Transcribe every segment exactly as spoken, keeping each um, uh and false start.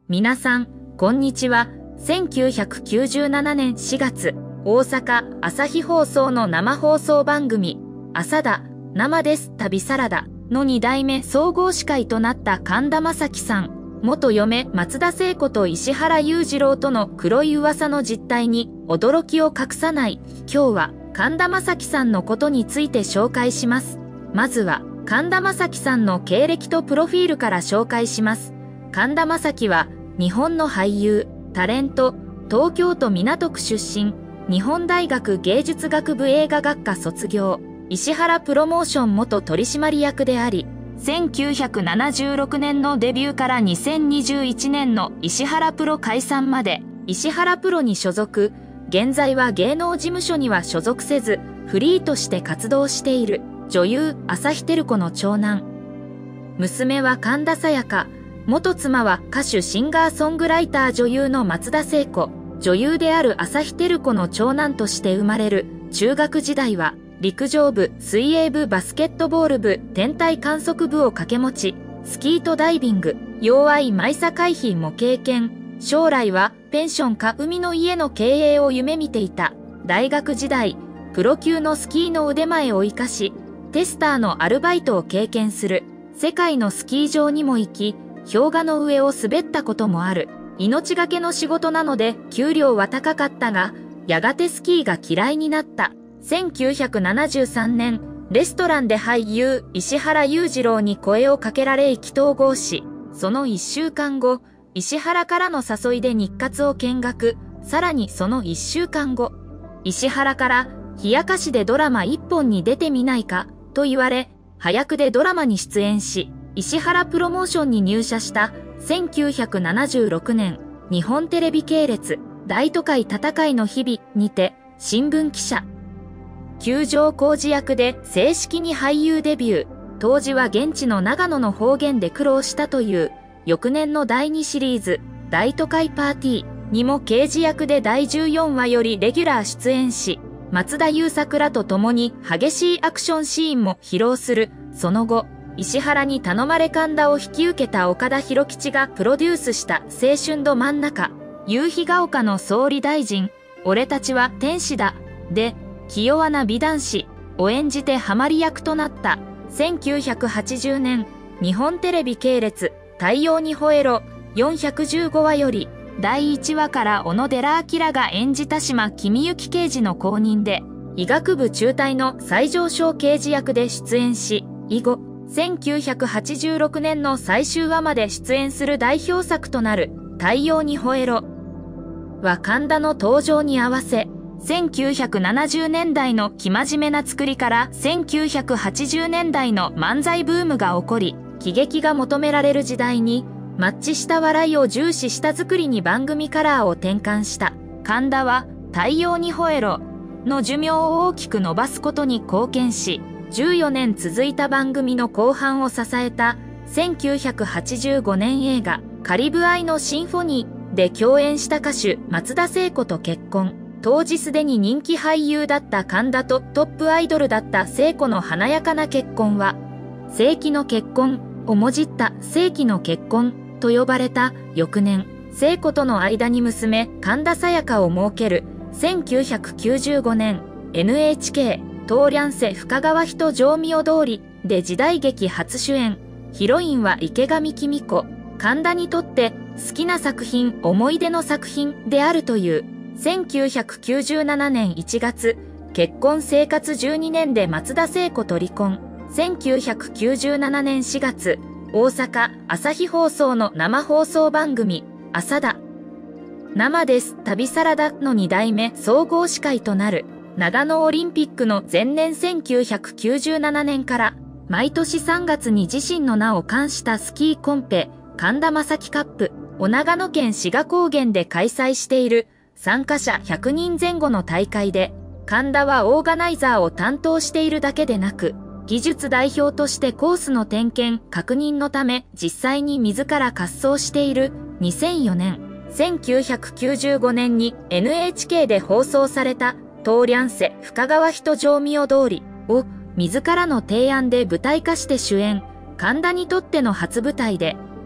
皆さん、こんにちは。せんきゅうひゃくきゅうじゅうななねんしがつ、大阪朝日放送の生放送番組、朝だ、生です、旅サラダのにだいめ総合司会となった神田正輝さん、元嫁松田聖子と石原裕次郎との黒い噂の実態に驚きを隠さない。今日は神田正輝さんのことについて紹介します。まずは神田正輝さんの経歴とプロフィールから紹介します。神田正輝は日本の俳優、タレント、東京都港区出身、日本大学芸術学部映画学科卒業、石原プロモーション元取締役であり、せんきゅうひゃくななじゅうろくねんのデビューからにせんにじゅういちねんの石原プロ解散まで、石原プロに所属、現在は芸能事務所には所属せず、フリーとして活動している、女優、朝日照子の長男。娘は神田沙也加、元妻は歌手シンガーソングライター女優の松田聖子、女優である朝日照子の長男として生まれる。中学時代は、陸上部、水泳部、バスケットボール部、天体観測部を掛け持ち、スキーとダイビング、用愛マイサ回避も経験。将来はペンションか海の家の経営を夢見ていた。大学時代、プロ級のスキーの腕前を生かし、テスターのアルバイトを経験する。世界のスキー場にも行き、氷河の上を滑ったこともある。命がけの仕事なので給料は高かったが、やがてスキーが嫌いになった。せんきゅうひゃくななじゅうさんねん、レストランで俳優、石原裕次郎に声をかけられ意気投合し、そのいっしゅうかんご、石原からの誘いで日活を見学、さらにそのいっしゅうかんご、石原から、冷やかしでドラマいっぽんに出てみないか、と言われ、早くでドラマに出演し、石原プロモーションに入社したせんきゅうひゃくななじゅうろくねん、日本テレビ系列、大都会戦いの日々にて、新聞記者。球場工事役で正式に俳優デビュー。当時は現地の長野の方言で苦労したという、翌年のだいにシリーズ、大都会パーティーにも刑事役でだいじゅうよんわよりレギュラー出演し、松田優作らと共に激しいアクションシーンも披露する。その後、石原に頼まれ神田を引き受けた岡田博吉がプロデュースした青春ど真ん中、夕日が丘の総理大臣、俺たちは天使だ、で、気弱な美男子を演じてハマり役となった。せんきゅうひゃくはちじゅうねん、日本テレビ系列、太陽にほえろ、よんひゃくじゅうごわより、だいいちわから小野寺晃が演じた島公幸刑事の後任で、医学部中退の西条省刑事役で出演し、以後、せんきゅうひゃくはちじゅうろくねんの最終話まで出演する代表作となる、太陽にほえろは神田の登場に合わせ、せんきゅうひゃくななじゅうねんだいの生真面目な作りからせんきゅうひゃくはちじゅうねんだいの漫才ブームが起こり、喜劇が求められる時代に、マッチした笑いを重視した作りに番組カラーを転換した。神田は、太陽にほえろの寿命を大きく伸ばすことに貢献し、じゅうよねん続いた番組の後半を支えた、せんきゅうひゃくはちじゅうごねん映画、カリブ愛のシンフォニーで共演した歌手、松田聖子と結婚。当時すでに人気俳優だった神田とトップアイドルだった聖子の華やかな結婚は、世紀の結婚をもじった世紀の結婚と呼ばれた翌年、聖子との間に娘、神田沙也加を設けるせんきゅうひゃくきゅうじゅうごねん エヌエイチケー 東リャンセ深川人情味を通りで時代劇初主演。ヒロインは池上紀美子。神田にとって好きな作品、思い出の作品であるという。せんきゅうひゃくきゅうじゅうななねんいちがつ、結婚生活じゅうにねんで松田聖子と離婚。せんきゅうひゃくきゅうじゅうななねんしがつ、大阪朝日放送の生放送番組、朝だ。生です、旅サラダのにだいめ総合司会となる。長野オリンピックの前年せんきゅうひゃくきゅうじゅうななねんから、毎年さんがつに自身の名を冠したスキーコンペ、神田正輝カップを長野県志賀高原で開催している。参加者ひゃくにんぜん後の大会で、神田はオーガナイザーを担当しているだけでなく、技術代表としてコースの点検、確認のため実際に自ら滑走している。にせんよねん、せんきゅうひゃくきゅうじゅうごねんに エヌエイチケー で放送された東リャンセ深川人情味を通りを自らの提案で舞台化して主演。神田にとっての初舞台で、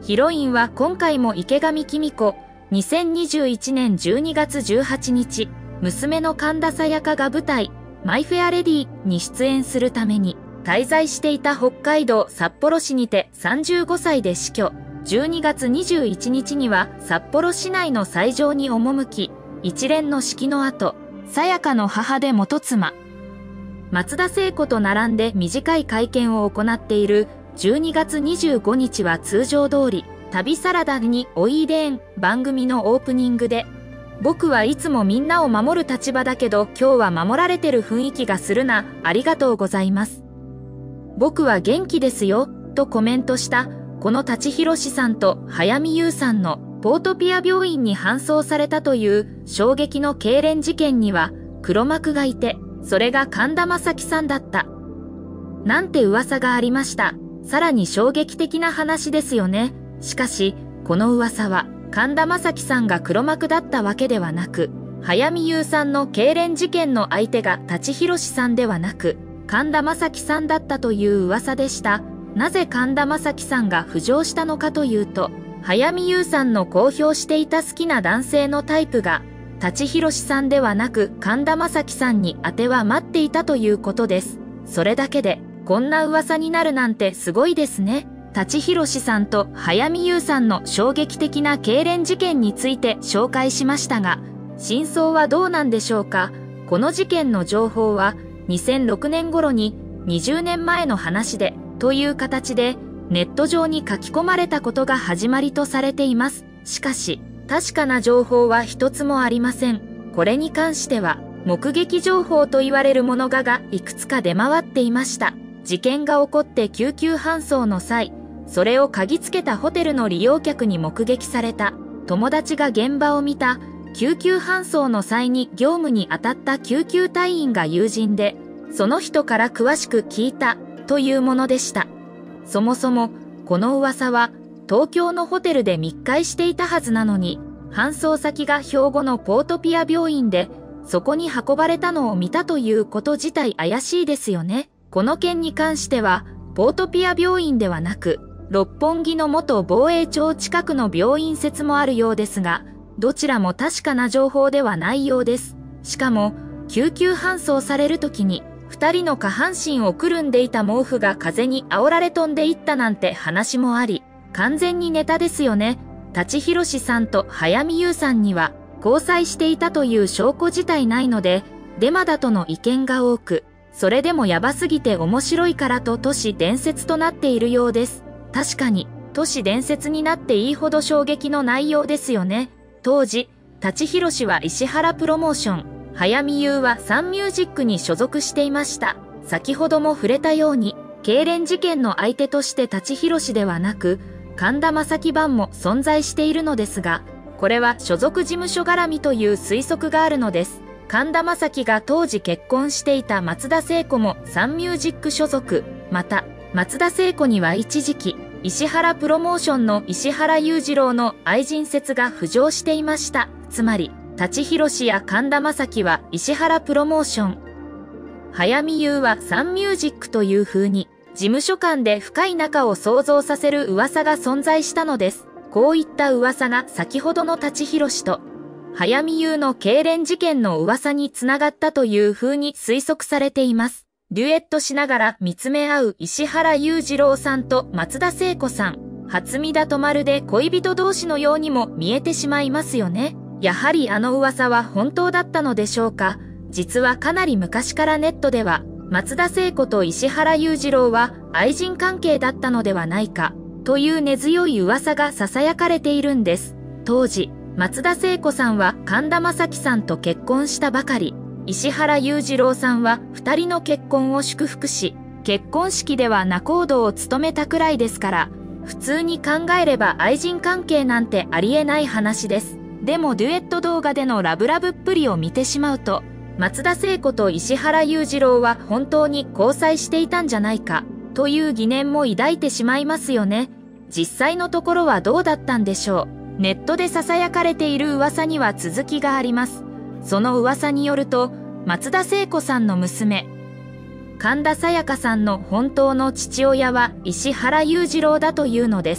ヒロインは今回も池上紀美子。にせんにじゅういちねんじゅうにがつじゅうはちにち、娘の神田沙也加が舞台、マイ・フェア・レディに出演するために、滞在していた北海道札幌市にてさんじゅうごさいで死去。じゅうにがつにじゅういちにちには札幌市内の斎場に赴き、一連の式の後、沙也加の母で元妻、松田聖子と並んで短い会見を行っているじゅうにがつにじゅうごにちは通常通り、旅サラダにおいでん番組のオープニングで、僕はいつもみんなを守る立場だけど今日は守られてる雰囲気がするな、ありがとうございます。僕は元気ですよ、とコメントした、この舘ひろしさんと早見優さんのポートピア病院に搬送されたという衝撃の痙攣事件には黒幕がいて、それが神田正輝さんだった。なんて噂がありました。さらに衝撃的な話ですよね。しかし、この噂は神田正輝さんが黒幕だったわけではなく、早見優さんの痙攣事件の相手が舘ひろしさんではなく、神田正輝さんだったという噂でした。なぜ神田正輝さんが浮上したのかというと、早見優さんの公表していた好きな男性のタイプが、舘ひろしさんではなく神田正輝さんに当てはまっていたということです。それだけで、こんな噂になるなんてすごいですね。舘ひろしさんと早見優さんの衝撃的な痙攣事件について紹介しましたが、真相はどうなんでしょうか。この事件の情報はにせんろくねん頃ににじゅうねんまえの話でという形でネット上に書き込まれたことが始まりとされています。しかし、確かな情報は一つもありません。これに関しては目撃情報と言われるものががいくつか出回っていました。事件が起こって救急搬送の際、それを嗅ぎつけたホテルの利用客に目撃された、友達が現場を見た、救急搬送の際に業務に当たった救急隊員が友人で、その人から詳しく聞いた、というものでした。そもそも、この噂は、東京のホテルで密会していたはずなのに、搬送先が兵庫のポートピア病院で、そこに運ばれたのを見たということ自体怪しいですよね。この件に関しては、ポートピア病院ではなく、六本木の元防衛庁近くの病院説もあるようですが、どちらも確かな情報ではないようです。しかも、救急搬送される時に、二人の下半身をくるんでいた毛布が風に煽られ飛んでいったなんて話もあり、完全にネタですよね。舘ひろしさんと早見優さんには、交際していたという証拠自体ないので、デマだとの意見が多く、それでもヤバすぎて面白いからと都市伝説となっているようです。確かに、都市伝説になっていいほど衝撃の内容ですよね。当時、舘ひろしは石原プロモーション、早見優はサンミュージックに所属していました。先ほども触れたように、痙攣事件の相手として舘ひろしではなく、神田正輝版も存在しているのですが、これは所属事務所絡みという推測があるのです。神田正輝が当時結婚していた松田聖子もサンミュージック所属、また、松田聖子には一時期、石原プロモーションの石原裕次郎の愛人説が浮上していました。つまり、舘ひろしや神田正輝は石原プロモーション、早見優はサンミュージックという風に、事務所間で深い仲を想像させる噂が存在したのです。こういった噂が先ほどの舘ひろしと、早見優の痙攣事件の噂につながったという風に推測されています。デュエットしながら見つめ合う石原裕次郎さんと松田聖子さん。初見だとまるで恋人同士のようにも見えてしまいますよね。やはりあの噂は本当だったのでしょうか。実はかなり昔からネットでは、松田聖子と石原裕次郎は愛人関係だったのではないか、という根強い噂が囁かれているんです。当時、松田聖子さんは神田正輝さんと結婚したばかり。石原裕次郎さんは二人の結婚を祝福し、結婚式では仲人を務めたくらいですから、普通に考えれば愛人関係なんてありえない話です。でもデュエット動画でのラブラブっぷりを見てしまうと、松田聖子と石原裕次郎は本当に交際していたんじゃないか、という疑念も抱いてしまいますよね。実際のところはどうだったんでしょう。ネットで囁かれている噂には続きがあります。その噂によると、松田聖子さんの娘、神田沙也加さんの本当の父親は石原裕次郎だというのです。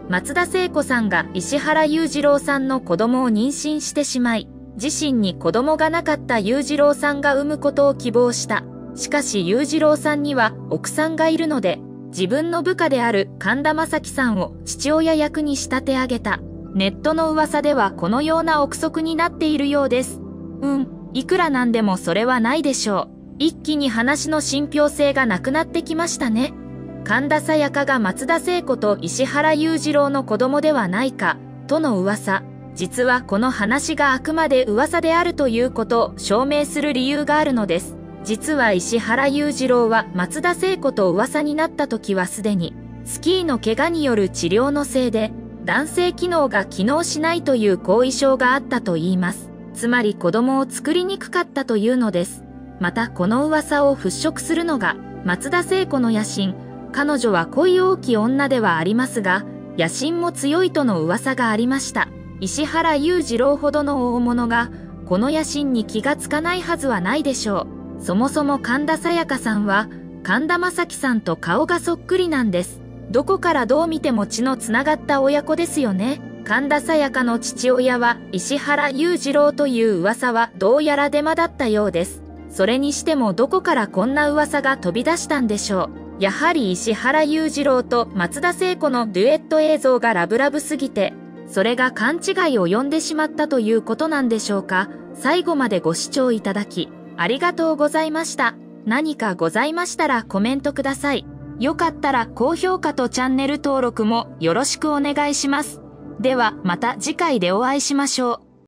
松田聖子さんが石原裕次郎さんの子供を妊娠してしまい、自身に子供がなかった裕次郎さんが産むことを希望した。しかし裕次郎さんには奥さんがいるので、自分の部下である神田正輝さんを父親役に仕立て上げた。ネットの噂ではこのような憶測になっているようです。うん、いくらなんでもそれはないでしょう。一気に話の信憑性がなくなってきましたね。神田沙也加が松田聖子と石原裕次郎の子供ではないか、との噂。実はこの話があくまで噂であるということを証明する理由があるのです。実は石原裕次郎は松田聖子と噂になった時はすでに、スキーの怪我による治療のせいで、男性機能が機能しないという後遺症があったといいます。つまり子供を作りにくかったというのです。またこの噂を払拭するのが、松田聖子の野心。彼女は恋多き女ではありますが、野心も強いとの噂がありました。石原裕次郎ほどの大物が、この野心に気がつかないはずはないでしょう。そもそも神田沙也加さんは、神田正輝さんと顔がそっくりなんです。どこからどう見ても血のつながった親子ですよね。神田沙也加の父親は石原裕次郎という噂はどうやらデマだったようです。それにしてもどこからこんな噂が飛び出したんでしょう。やはり石原裕次郎と松田聖子のデュエット映像がラブラブすぎて、それが勘違いを呼んでしまったということなんでしょうか。最後までご視聴いただき、ありがとうございました。何かございましたらコメントください。よかったら高評価とチャンネル登録もよろしくお願いします。ではまた次回でお会いしましょう。